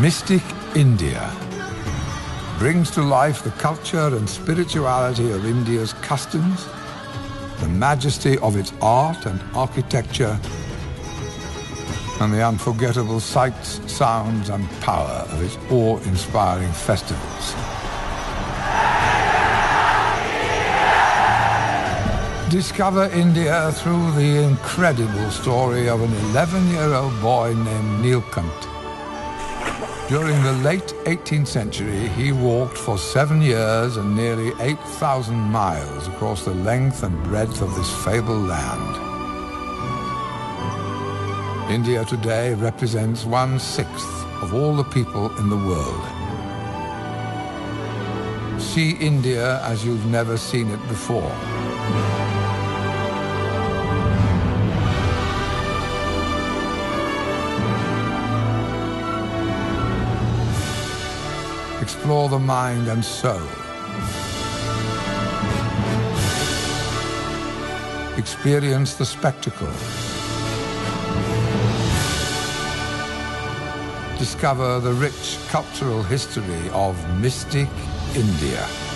Mystic India brings to life the culture and spirituality of India's customs, the majesty of its art and architecture, and the unforgettable sights, sounds, and power of its awe-inspiring festivals. Discover India through the incredible story of an 11-year-old boy named Nilkant. During the late 18th century, he walked for 7 years and nearly 8,000 miles across the length and breadth of this fabled land. India today represents 1/6 of all the people in the world. See India as you've never seen it before. Explore the mind and soul. Experience the spectacle. Discover the rich cultural history of Mystic India.